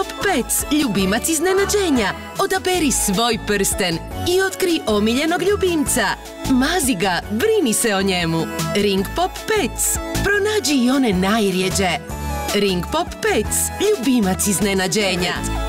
Pop Pets, ljubimac iznenađenja. Odaberi svoj prsten i otkri omiljenog ljubimca. Mazi ga, brini se o njemu. Ring Pop Pets, pronađi i one najrjeđe. Ring Pop Pets, ljubimac iznenađenja.